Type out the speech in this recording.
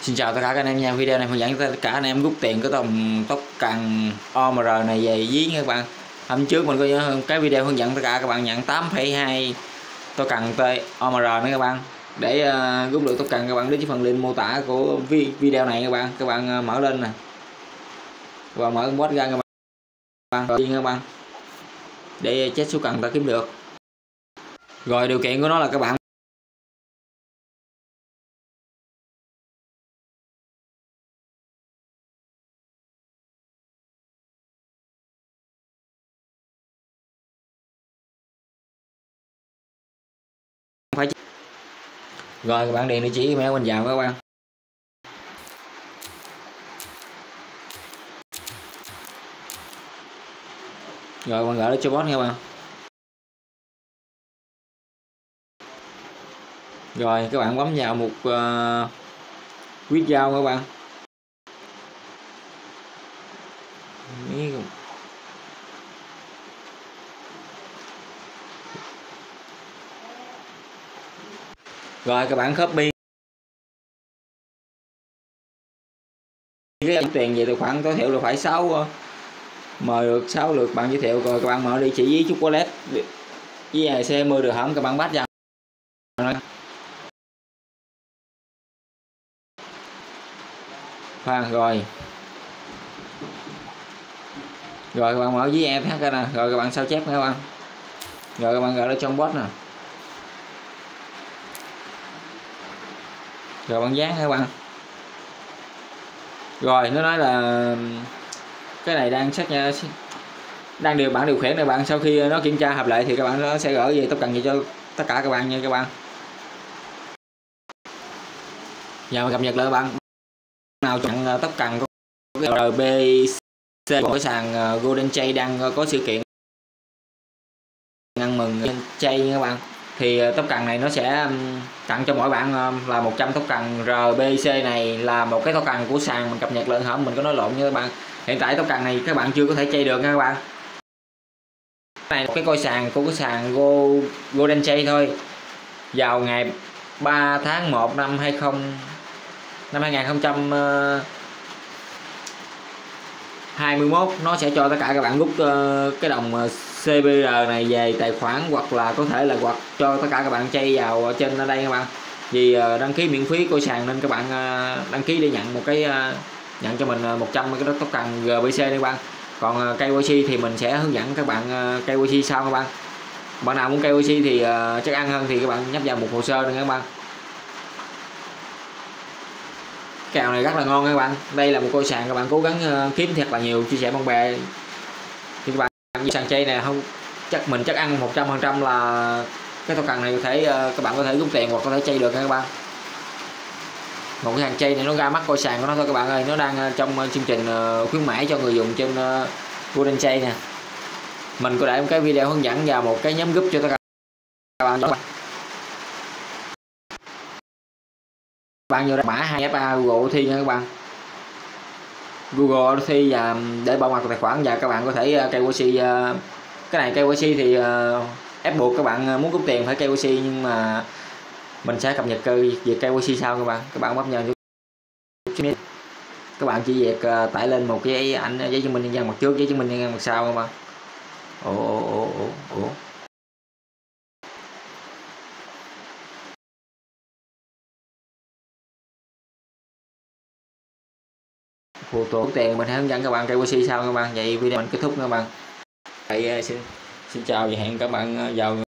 Xin chào tất cả các anh em nha. Video này hướng dẫn tất cả anh em rút tiền cái dòng tóc cần OMR này về ví nha các bạn. Hôm trước mình có cái video hướng dẫn tất cả các bạn nhận 8,2 tóc cần OMR nữa các bạn. Để rút được tóc cần các bạn đến phần link mô tả của video này các bạn mở lên nè. Và mở bot ra các bạn để chết số cần ta kiếm được. Rồi điều kiện của nó là các bạn phải rồi các bạn điền địa chỉ email mình vào các bạn. Rồi bạn gửi nó cho bot nha các bạn. Rồi các bạn bấm vào một withdraw các bạn. Rồi các bạn copy cái tiền về tài khoản tối thiểu là phải 6 mời được 6 lượt bạn giới thiệu. Rồi các bạn mở địa chỉ với chút wallet với ACM được không, các bạn bắt vào rồi các bạn mở với em nè, rồi các bạn sao chép các bạn, rồi các bạn gọi nó trong bot nè, rồi bạn dán các bạn. Rồi nó nói là cái này đang điều khiển này bạn, sau khi nó kiểm tra hợp lệ thì các bạn nó sẽ gửi về tóc cần gì cho tất cả các bạn nha các bạn. Giờ cập nhật lại bạn nào chọn tóc cần có cái RBC của sàn Golden Chay đang có sự kiện ăn mừng chay nha các bạn, thì tóc cần này nó sẽ tặng cho mỗi bạn là 100 tóc cần RBC. Này là một cái tóc cần của sàn mình cập nhật lên hả, mình có nói lộn nha các bạn. Hiện tại tóc cần này các bạn chưa có thể chơi được nha các bạn. Này cái coi sàn của cái sàn Golden Chay thôi. Vào ngày 3 tháng 1 năm 2021 nó sẽ cho tất cả các bạn rút cái đồng CBR này về tài khoản, hoặc là có thể là hoặc cho tất cả các bạn chay vào trên ở đây các bạn. Vì đăng ký miễn phí coi sàn nên các bạn đăng ký để nhận một cái nhận cho mình 100 cái tóc cần RBC đây các bạn. Còn KYC thì mình sẽ hướng dẫn các bạn KYC sau các bạn. Bạn nào muốn KYC thì chắc ăn hơn thì các bạn nhấp vào một hồ sơ nữa các bạn. Kèo này rất là ngon các bạn. Đây là một coi sàn các bạn cố gắng kiếm thật là nhiều chia sẻ bạn bè thì các bạn sàn chay này không chắc ăn 100% là cái tóc cần này có thể các bạn có thể rút tiền hoặc có thể chay được các bạn. Một cái hàng chay này nó ra mắt coi sàn của nó thôi các bạn ơi, nó đang trong chương trình khuyến mãi cho người dùng trên Golden Chay nè. Mình có để một cái video hướng dẫn vào một cái nhóm group cho tất cả các bạn đó. Bạn vô mã 2FA Google thi nha các bạn. Google thi và để bảo mật tài khoản, và các bạn có thể KYC. Cái này KYC thì ép buộc các bạn muốn rút tiền phải KYC, nhưng mà mình sẽ cập nhật việc KYC sau các bạn. Các bạn bấm vào các bạn chỉ việc tải lên một cái ảnh giấy chứng minh nhân dân mặt trước, giấy chứng minh nhân dân mặt sau các bạn. Phụ tổ tiền mình hướng dẫn các bạn KYC sau các bạn. Vậy video mình kết thúc các bạn. Vậy xin chào và hẹn các bạn vào